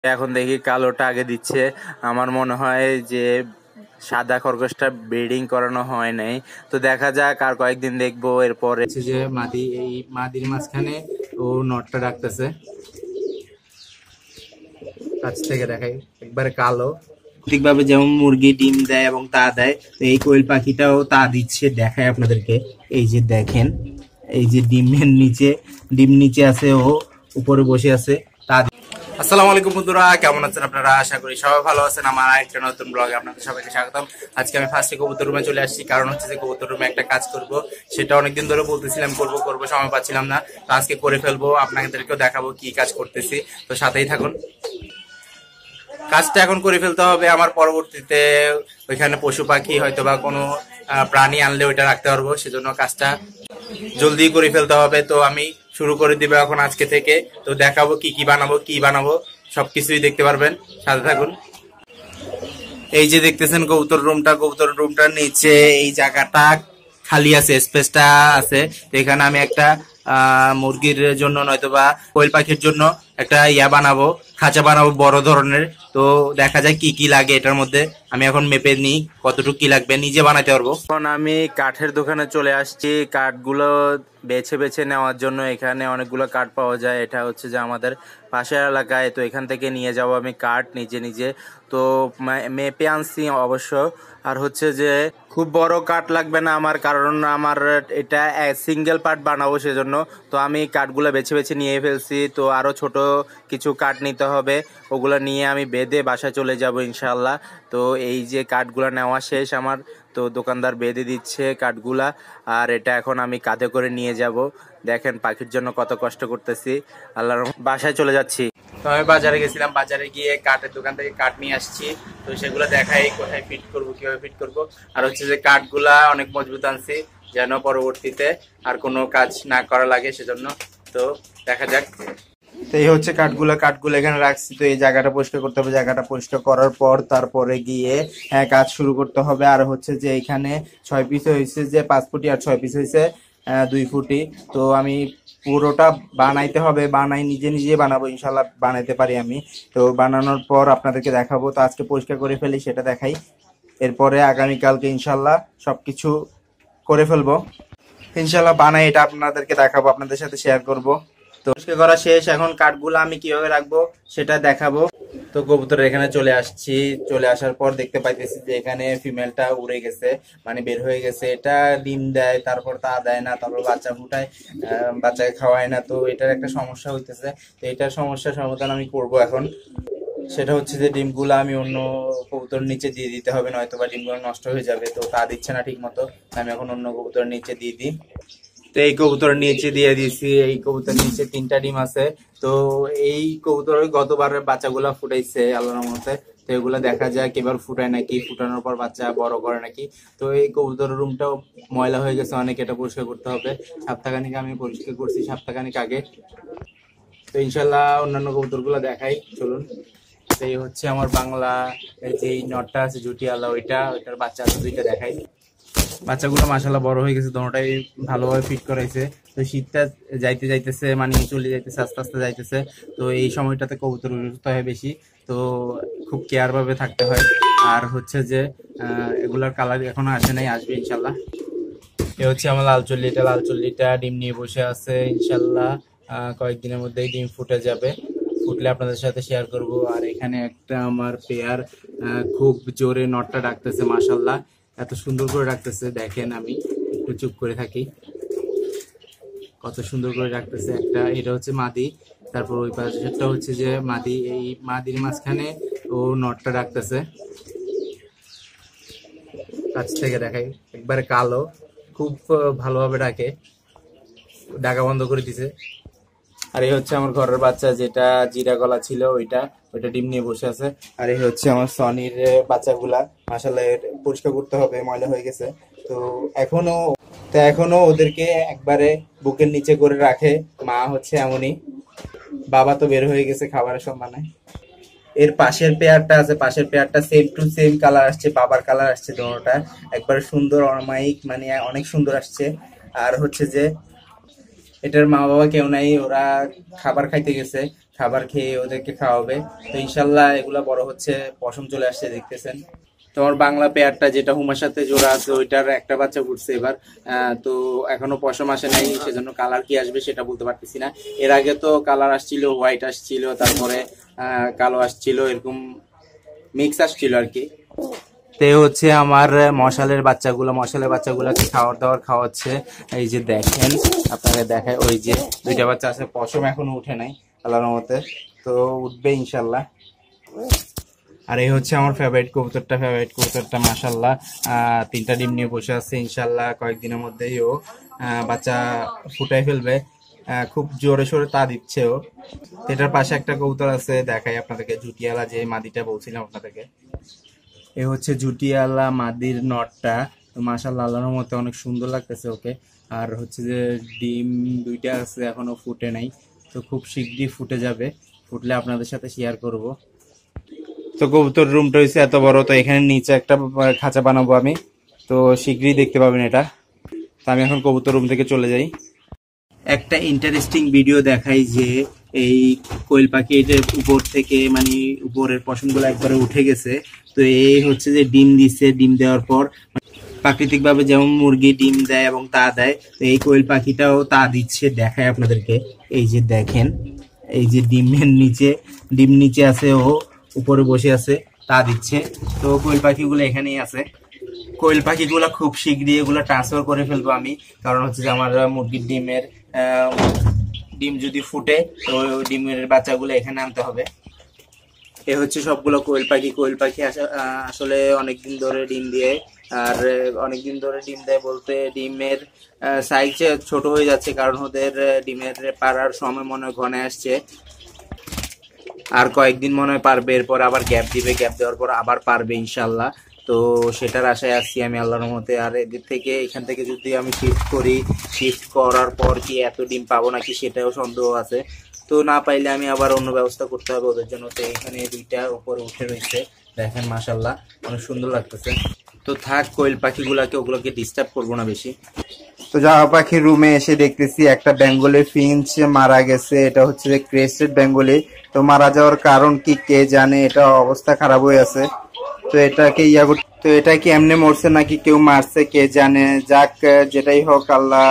এখন দেখি কালোটা আগে দিচ্ছে। আমার মনে হয় যে সাদা খরগোশটা ব্রিডিং করানো হয় নাই, তো দেখা যাক আর কয়েকদিন দেখবো। এরপরে যে মাদি, এই মাদির মাঝখানে ও নটটা রাখতেছে। কাছ থেকে দেখাই, একবারে কালো ঠিকভাবে যেমন মুরগি ডিম দেয় এবং তা দেয়, তো এই কোয়েল পাখিটাও তা দিচ্ছে। দেখায় আপনাদেরকে, এই যে দেখেন, এই যে ডিম নিচে আছে, ও উপরে বসে আছে তা। আসসালামু আলাইকুম বন্ধুরা, কেমন আছেন আপনারা? আশা করি সবাই ভালো আছেন। আমার আরেকটা নতুন ব্লগে আপনাদের সবাইকে স্বাগতম। আজকে আমি ফার্স্টে কবুতর রুমে চলে আসছি, কারণ হচ্ছে যে কবুতর রুমে একটা কাজ করব, সেটা অনেকদিন ধরে বলতেছিলাম করব করব, সময় পাচ্ছিলাম না, তো আজকে করে ফেলবো। আপনাদেরকেও দেখাবো কি কাজ করতেছি, তো সাথেই থাকুন। কাজটা এখন করে ফেলতে হবে আমার, পরবর্তীতে ওইখানে পশু পাখি হয়তো বা কোনো প্রাণী আনলে ওইটা রাখতে পারবো, সেজন্য কাজটা জলদি করে ফেলতে হবে। তো আমি শুরু করে দিব এখন আজকে থেকে। তো দেখাবো কি বানাবো সবকিছুই দেখতে পারবেন, সাথে থাকুন। এই যে দেখতেছেন কবুতর রুমটার নিচে এই জায়গাটা খালি আছে, স্পেসটা আছে। তো এখানে আমি একটা মুরগির জন্য নয়তোবা কোয়েল পাখির জন্য একটা বানাবো, খাঁচা বানাবো বড় ধরনের। তো দেখা যায় কি কি লাগে এটার মধ্যে। আমি এখন মেপে নিই কতটুকু কি লাগবে, নিজে বানাতে পারবো। এখন আমি কাঠের দোকানে চলে আসছি কাঠগুলো বেছে বেছে নেওয়ার জন্য। এখানে অনেকগুলো কাঠ পাওয়া যায়, এটা হচ্ছে যে আমাদের পাশের এলাকায়। তো এখান থেকে নিয়ে যাব আমি কাঠ নিজে নিজে। তো মেপে আনছি অবশ্য। আর হচ্ছে যে খুব বড় কাঠ লাগবে না আমার, কারণ আমার এটা সিঙ্গেল পার্ট বানাবো সেজন্য। তো আমি কাঠগুলো বেছে বেছে নিয়ে ফেলছি। তো আরও ছোট কিছু কাঠ নিতে হবে, ওগুলো নিয়ে আমি বেঁধে বাসায় চলে যাব ইনশাল্লাহ। তো এই যে কাঠগুলো নেওয়া শেষ আমার, তো দোকানদার বেঁধে দিচ্ছে কাঠগুলা। আর এটা এখন আমি কাঁধে করে নিয়ে যাব। দেখেন পাখির জন্য কত কষ্ট করতেছি। আল্লাহর বাসায় চলে যাচ্ছি। তো আমি বাজারে গেছিলাম, বাজারে গিয়ে কাঠের দোকান থেকে কাঠ নিয়ে আসছি। তো সেগুলো দেখাই কোথায় ফিট করব, কিভাবে ফিট করব। আর হচ্ছে যে কাঠগুলা অনেক মজবুত আনছি, যেন পরবর্তীতে আর কোনো কাজ না করা লাগে সেজন্য। তো দেখা যাক। তো এই হচ্ছে কাঠগুলো এখানে রাখছি। তো এই জায়গাটা পরিষ্কার করতে হবে, জায়গাটা পরিষ্কার করার পর তারপরে গিয়ে কাজ শুরু করতে হবে। আর হচ্ছে যে এখানে 6 পিস হয়েছে যে 5 ফুটি, আর 6 পিস হয়েছে 2 ফুটি। তো আমি পুরোটা বানাইতে হবে, নিজে নিজে বানাবো ইনশাল্লাহ, বানাইতে পারি আমি। তো বানানোর পর আপনাদেরকে দেখাবো। তো আজকে পরিষ্কার করে ফেলি, সেটা দেখাই। এরপরে আগামীকালকে ইনশাল্লাহ সবকিছু করে ফেলবো ইনশাল্লাহ, বানাই এটা আপনাদেরকে দেখাবো, আপনাদের সাথে শেয়ার করব। তো পরিষ্কার করা শেষ, এখন কাঠগুলো আমি কিভাবে রাখবো সেটা দেখাবো। তো কবুতরের এখানে চলে আসছি, চলে আসার পর দেখতে পাইতেছি যে এখানে ফিমেলটা উড়ে গেছে, মানে বের হয়ে গেছে। এটা ডিম দেয়, তারপর তা দেয় না, তারপর বাচ্চা ফুটায়, বাচ্চাকে খাওয়ায় না। তো এটার একটা সমস্যা হইতেছে। তো এটার সমস্যার সমাধান আমি করব এখন। সেটা হচ্ছে যে ডিমগুলো আমি অন্য কবুতর নিচে দিয়ে দিতে হবে, নয়তো বা ডিমগুলো নষ্ট হয়ে যাবে। তো তা দিচ্ছে না ঠিক মতো, আমি এখন অন্য কবুতর নিচে দিয়ে দিই। তো এই কবুতর নিচে দিয়ে দিয়েছি, এই কবুতর নিচে 3টা ডিম আছে। তো এই কবুতর গতবার বাচ্চাগুলা ফুটাইছে আল্লাহর রহমতে। তো এগুলা দেখা যায় এবার ফুটায় নাকি, ফুটানোর পর বাচ্চা বড় করে নাকি। তো এই কবুতর রুমটাও ময়লা হয়ে গেছে অনেক, এটা পরিষ্কার করতে হবে। সপ্তাহখানিক আমি পরিষ্কার করছি, সপ্তাহখানিক আগে। তো ইনশাল্লাহ অন্যান্য কবুতরগুলো দেখাই, চলুন। তো এই হচ্ছে আমার বাংলা, এই যে নটটা আছে জুটি আল্লাহ, ওইটার বাচ্চা আছে 2টা, দেখাই। বাচ্চাগুলো মাশাআল্লাহ বড় হয়ে গেছে, দোনোটাই ভালোভাবে ফিট করাইছে। তো শীতটা যাইতেছে, মানে চলে যাইতেছে, আস্তে আস্তে যাইতেছে। তো এই সময়টাতে কবুতর অসুস্থ হয় বেশি, তো খুব কেয়ার ভাবে থাকতে হয়। আর হচ্ছে যে এগুলার কালার এখনো আসে নাই, আসবে ইনশাল্লাহ। এ হচ্ছে আমার লাল চল্লিটা ডিম নিয়ে বসে আছে ইনশাল্লাহ। কয়েকদিনের মধ্যেই ডিম ফুটে যাবে, ফুটলে আপনাদের সাথে শেয়ার করব। আর এখানে একটা আমার পেয়ার খুব জোরে নটটা ডাকতেছে, মাশাল্লাহ এত সুন্দর করে ডাকতেছে। দেখেন, আমি একটু চুপ করে থাকি, কত সুন্দর করে ডাকতেছে একটা। এটা হচ্ছে মাদি, তারপর ওই পাশেরটা হচ্ছে যে মাদি। এই মাদির মাঝখানে ও নটটা ডাকতেছে। কাছ থেকে দেখাই, একবারে কালো, খুব ভালোভাবে ডাকে, ডাকা বন্ধ করে দিছে। আর এই হচ্ছে আমার ঘরের বাচ্চা, যেটা জিরা গলা ছিল, ওইটা ডিম নিয়ে বসে আছে। আর এই হচ্ছে আমার সনির বাচ্চাগুলা, মাশাআল্লাহ পরিষ্কার করতে হবে, ময়লা হয়ে গেছে। তো এখনো এখনো ওদেরকে একবারে বুকের নিচে করে রাখে, মা হচ্ছে এমনই। বাবা তো বের হয়ে গেছে খাবারের সম্মানে। এর পাশের পেয়ারটা আছে, পাশের পেয়ারটা সেম টু সেম কালার আসছে, বাবার কালার আসছে দোনোটা, একবারে সুন্দর অমায়িক, মানে অনেক সুন্দর আসছে। আর হচ্ছে যে এটার মা বাবা কেউ নাই, ওরা খাবার খাইতে গেছে। খাবার খেয়ে ওদেরকে খাওয়াবে। তো ইনশাল্লাহ এগুলা বড় হচ্ছে, পশম চলে আসছে দেখতেছেন। তোমার বাংলা পেয়ারটা যেটা হুমার সাথে জোড়া আছে ওইটার একটা বাচ্চা ফুটছে এবার। তো এখনো পশম আসে নাই, সেজন্য কালার কি আসবে সেটা বলতে পারতেছি না। এর আগে তো কালার আসছিল, হোয়াইট আসছিল, তারপরে কালো আসছিল, এরকম মিক্স আসছিল আর কি। তে হচ্ছে আমার মশালের বাচ্চাগুলোকে খাওয়ার দাওয়ার খাওয়াচ্ছে। এই যে দেখেন, আপনাকে দেখায়, ওই যে দুইটা বাচ্চা আছে, পশম এখনো উঠে নাই আল্লাহর রহমতে, তো উঠবে ইনশাল্লাহ। আর এই হচ্ছে আমার ফেভারিট কবুতরটা মাশাল্লাহ 3টা ডিম নিয়ে বসে আছে। ইনশাল্লাহ কয়েকদিনের মধ্যেই ও বাচ্চা ফুটাই ফেলবে। খুব জোরে সোরে তা দিচ্ছে ও। এটার পাশে একটা কবুতর আছে, দেখাই আপনাদেরকে, জুটিয়ালা, যে মাদিটা বলছিলাম আপনাদেরকে। এ হচ্ছে জুটিয়ালা মাদির নটটা। তো মাশাল্লাহ আল্লাহর মতে অনেক সুন্দর লাগতেছে ওকে। আর হচ্ছে যে ডিম 2টা আছে, এখনো ফুটে নাই, তো খুব শীঘ্রই ফুটে যাবে। ফুটলে আপনাদের সাথে শেয়ার করব। তো কবুতর রুমটা হয়েছে এত বড়, তো এখানে নিচে একটা খাঁচা বানাবো আমি, তো শীঘ্রই দেখতে পাবেন এটা। তো আমি এখন কবুতর রুম থেকে চলে যাই। একটা ইন্টারেস্টিং ভিডিও দেখাই যে এই কোয়েল পাখি এটার উপর থেকে, মানে উপরের পশমগুলো একবারে উঠে গেছে। তো এই হচ্ছে যে ডিম দিচ্ছে, ডিম দেওয়ার পর প্রাকৃতিক ভাবে যেমন মুরগি ডিম দেয় এবং তা দেয়, তো এই কোয়েল পাখিটাও তা দিচ্ছে, দেখায় আপনাদেরকে। এই যে দেখেন, এই যে ডিম নিচে আছে, ও উপরে বসে আছে, তা দিচ্ছে। তো কোয়েল পাখিগুলো এখানেই আছে। কোয়েল পাখিগুলো খুব শীঘ্রই এগুলো ট্রান্সফার করে ফেলবো আমি, কারণ হচ্ছে যে আমার মুরগির ডিম যদি ফুটে তো ডিমের বাচ্চাগুলো এখানে আনতে হবে। এ হচ্ছে সবগুলো কোয়েল পাখি আসলে অনেকদিন ধরে ডিম দিয়ে, আর অনেকদিন ধরে ডিম দেয় বলতে ডিমের সাইজ ছোট হয়ে যাচ্ছে, কারণ ওদের ডিমের পাড়ার সময় মনে হয় ঘনে আসছে। আর কয়েকদিন মনে হয় পারবে, এরপর আবার গ্যাপ দিবে, গ্যাপ দেওয়ার পর আবার পারবে ইনশাল্লাহ। তো সেটার আশায় আসছি আমি আল্লাহর রহমতে। আর এখান থেকে যদি আমি শিফট করার পর কি এত ডিম পাবো নাকি সেটাও সন্দেহ আছে। তো না পাইলে আমি আবার অন্য ব্যবস্থা করতে হবে ওদের জন্য। তো এখানে 2টা উপরে উঠে রয়েছে, দেখেন মাশাল্লাহ অনেক সুন্দর লাগতেছে। তো থাক, কোয়েল পাখিগুলাকে ওগুলোকে ডিস্টার্ব করবো না বেশি। তো জামা পাখির রুমে এসে দেখতেছি একটা বেঙ্গলি ফিঞ্চ মারা গেছে। এটা হচ্ছে যে ক্রেস্টেড বেঙ্গলি। তো মারা যাওয়ার কারণ কি কে জানে, এটা অবস্থা খারাপ হয়ে আছে। তো এটা কি এমনি মরছে নাকি কেউ মারছে কে জানে। যাক, যেটাই হোক, আল্লাহ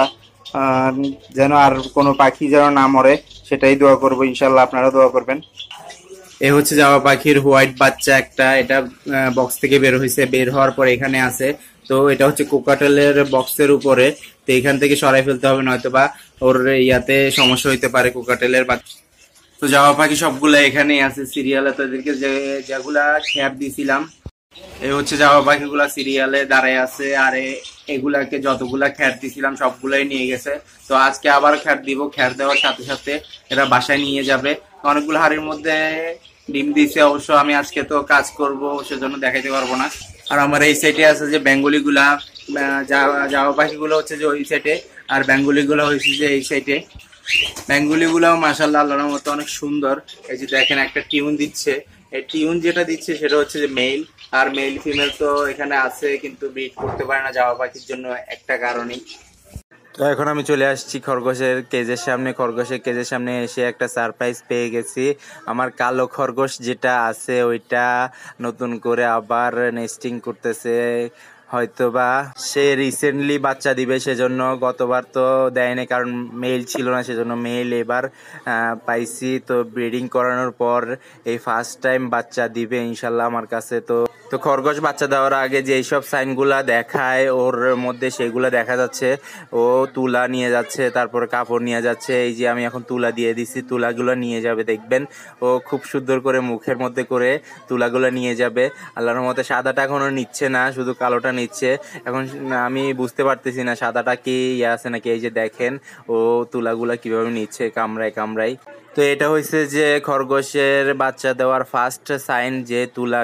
যেন আর কোনো পাখি যেন না মরে সেটাই দোয়া করবো ইনশাল্লাহ, আপনারা দোয়া করবেন। এ হচ্ছে জামা পাখির হোয়াইট বাচ্চা একটা, এটা বক্স থেকে বের হওয়ার পর এখানে আছে। তো এটা হচ্ছে কোকাটেলের বক্সের উপরে, তো এখান থেকে সরাই ফেলতে হবে, নয়তো বা ওর ইয়াতে সমস্যা হইতে পারে কোকাটেলের বাচ্চা। তো জামা পাখি সবগুলা এখানেই আছে সিরিয়ালে, তো এদেরকে যেগুলা খ্যাপ দিছিলাম, এই হচ্ছে জামা পাখিগুলা সিরিয়ালে দাঁড়ায় আছে। আর এগুলাকে যতগুলা খ্যাট দিছিলাম সবগুলাই নিয়ে গেছে। তো আজকে আবার খ্যাট দিব, খ্যাট দেওয়ার সাথে সাথে এরা বাসায় নিয়ে যাবে। অনেকগুলো হাড়ির মধ্যে ডিম দিয়েছে, অবশ্য আমি আজকে তো কাজ করব সেজন্য দেখাইতে পারবো না। আর আমার এই সাইডে আছে যে বেঙ্গলি গুলা, জামা পাখিগুলো হচ্ছে যে ওই সাইডে, আর বেঙ্গলি গুলো হয়েছে যে এই সাইডে। বেঙ্গলি গুলাও মাশাআল্লাহ আল্লাহর মতো অনেক সুন্দর। এই যে দেখেন একটা টিউন দিচ্ছে, এই টিউন যেটা দিচ্ছে সেটা হচ্ছে যে মেল। আর মেল ফিমেল তো এখানে আছে, কিন্তু ব্রিড করতে পারে না জামা পাখির জন্য একটা কারণেই। তো এখন আমি চলে আসছি খরগোশের কেজের সামনে এসে একটা সারপ্রাইজ পেয়ে গেছি। আমার কালো খরগোশ যেটা আছে ওইটা নতুন করে আবার নেস্টিং করতেছে, হয়তোবা সে রিসেন্টলি বাচ্চা দিবে, সেজন্য গতবার তো দেয়নি কারণ মেল ছিল না, সেজন্য মেল এবার পাইছি। তো ব্রিডিং করানোর পর এই ফার্স্ট টাইম বাচ্চা দিবে ইনশাল্লাহ আমার কাছে। তো তো খরগোশ বাচ্চা দেওয়ার আগে যে সব সাইনগুলা দেখায় ওর মধ্যে সেগুলা দেখা যাচ্ছে। ও তুলা নিয়ে যাচ্ছে, তারপরে কাপড় নিয়ে যাচ্ছে। এই যে আমি এখন তুলা দিয়ে দিছি, তুলাগুলো নিয়ে যাবে, দেখবেন ও খুব সুন্দর করে মুখের মধ্যে করে তুলাগুলো নিয়ে যাবে। আল্লাহর মতে সাদাটা এখনো নিচ্ছে না, শুধু কালোটা নিচ্ছে। এখন আমি বুঝতে পারতেছি না সাদাটা কি আছে নাকি। এই যে দেখেন ও তুলাগুলা কিভাবে নিচ্ছে কামড়ায়। তো এটা হয়েছে যে খরগোশের বাচ্চা দেওয়ার ফার্স্ট সাইন, যে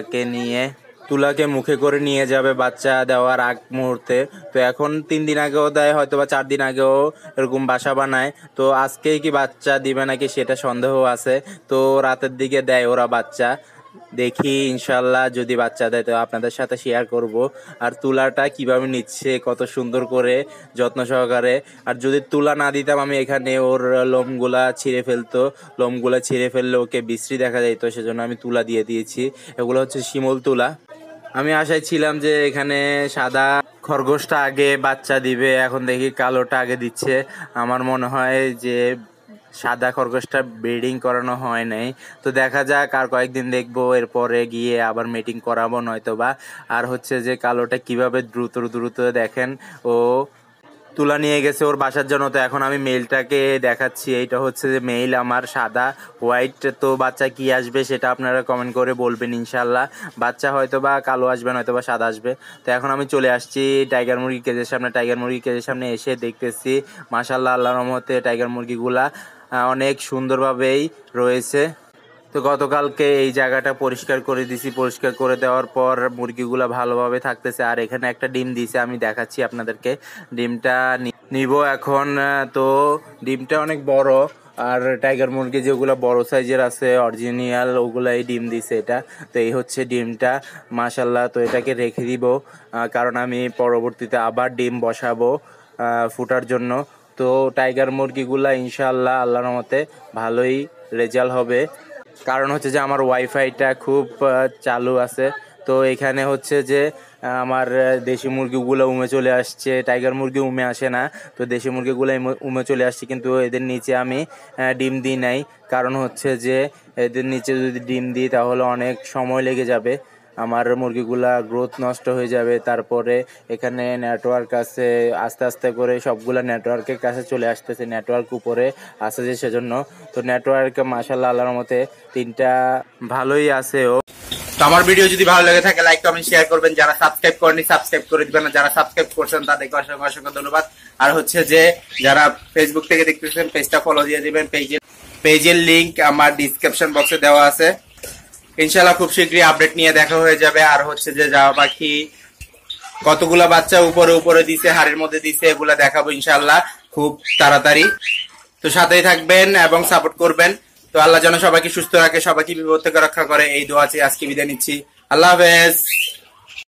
তুলাকে মুখে করে নিয়ে যাবে বাচ্চা দেওয়ার আগ মুহূর্তে। তো এখন 3 দিন আগেও দেয়, হয়তো বা 4 দিন আগেও এরকম বাসা বানায়। তো আজকেই কি বাচ্চা দিবে নাকি সেটা সন্দেহ আছে। তো রাতের দিকে দেয় ওরা বাচ্চা। দেখি ইনশাল্লাহ যদি বাচ্চা দেয় তো আপনাদের সাথে শেয়ার করব। আর তুলাটা কিভাবে নিচ্ছে কত সুন্দর করে যত্ন সহকারে। আর যদি তুলা না দিতাম আমি এখানে ওর লোমগুলা ছিঁড়ে ফেলতো, লোমগুলা ছিঁড়ে ফেললে ওকে বিশ্রী দেখা যেত, সেজন্য আমি তুলা দিয়ে দিয়েছি। এগুলো হচ্ছে শিমুল তুলা। আমি আশায় ছিলাম যে এখানে সাদা খরগোশটা আগে বাচ্চা দিবে, এখন দেখি কালোটা আগে দিচ্ছে। আমার মনে হয় যে সাদা খরগোশটা ব্রিডিং করানো হয় নাই। তো দেখা যাক, আর কয়েকদিন দেখবো, এরপরে গিয়ে আবার মিটিং করাবো নয়তোবা। আর হচ্ছে যে কালোটা কিভাবে দ্রুত দ্রুত দেখেন ও তুলা নিয়ে গেছে ওর বাসার জন্য। তো এখন আমি মেইলটাকে দেখাচ্ছি, এইটা হচ্ছে যে মেইল আমার সাদা হোয়াইট। তো বাচ্চা কি আসবে সেটা আপনারা কমেন্ট করে বলবেন ইনশাল্লাহ। বাচ্চা হয়তো বা কালো আসবে নয়তো বা সাদা আসবে। তো এখন আমি চলে আসছি টাইগার মুরগি কেজের সামনে। টাইগার মুরগি কেজের সামনে এসে দেখতেছি মাশাল্লাহ আল্লাহর রহমতে টাইগার মুরগিগুলা অনেক সুন্দরভাবেই রয়েছে। তো গতকালকে এই জায়গাটা পরিষ্কার করে দিছি, পরিষ্কার করে দেওয়ার পর মুরগিগুলা ভালোভাবে থাকতেছে। আর এখানে একটা ডিম দিছে, আমি দেখাচ্ছি আপনাদেরকে। ডিমটা নিব এখন। তো ডিমটা অনেক বড়। আর টাইগার মুরগি যেগুলো বড় সাইজের আছে অরিজিনাল ওগুলাই ডিম দিছে এটা। তো এই হচ্ছে ডিমটা মাশাল্লাহ। তো এটাকে রেখে দিব, কারণ আমি পরবর্তীতে আবার ডিম বসাবো ফুটার জন্য। তো টাইগার মুরগিগুলা ইনশাআল্লাহ আল্লাহর রহমতে ভালোই রেজাল্ট হবে। কারণ হচ্ছে যে আমার ওয়াইফাইটা খুব চালু আছে। তো এখানে হচ্ছে যে আমার দেশি মুরগিগুলো উমে চলে আসছে, টাইগার মুরগি উমে আসে না। তো দেশি মুরগিগুলো উমে চলে আসছে, কিন্তু এদের নিচে আমি ডিম দিই নাই। কারণ হচ্ছে যে এদের নিচে যদি ডিম দিই তাহলে অনেক সময় লেগে যাবে, আমার মুরগিগুলা গ্রোথ নষ্ট হয়ে যাবে। তারপরে এখানে নেটওয়ার্ক আছে, আস্তে আস্তে করে সবগুলা নেটওয়ার্কের কাছে চলে আসতেছে, নেটওয়ার্ক উপরে আছে যে সেজন্য। তো নেটওয়ার্ক মাশাআল্লাহ আল্লাহর মতে তিনটা ভালোই আছে। ও তো আমার ভিডিও যদি ভালো লাগে থাকে লাইক কমেন্ট শেয়ার করবেন। যারা সাবস্ক্রাইব করেনি সাবস্ক্রাইব করে দিবেন, যারা সাবস্ক্রাইব করছেন তাদেরকে অসংখ্য অসংখ্য ধন্যবাদ। আর হচ্ছে যে যারা ফেসবুক থেকে দেখতেছেন পেজটা ফলো দিয়ে দিবেন। পেজের লিংক আমার ডিসক্রিপশন বক্সে দেওয়া আছে। ইনশাল্লাহ খুব শীঘ্রই আপডেট নিয়ে দেখা হয়ে যাবে। আর হচ্ছে যে জাওয়া পাখি কতগুলা বাচ্চা উপরে উপরে দিছে, হাড়ের মধ্যে দিছে, এগুলা দেখাবো ইনশাল্লাহ খুব তাড়াতাড়ি। তো সাথেই থাকবেন এবং সাপোর্ট করবেন। তো আল্লাহ যেন সবাইকে সুস্থ রাখে, সবাইকে বিপদ থেকে রক্ষা করে, এই দোয়া চেয়ে আজকে বিদায় নিচ্ছি। আল্লাহ হাফেজ।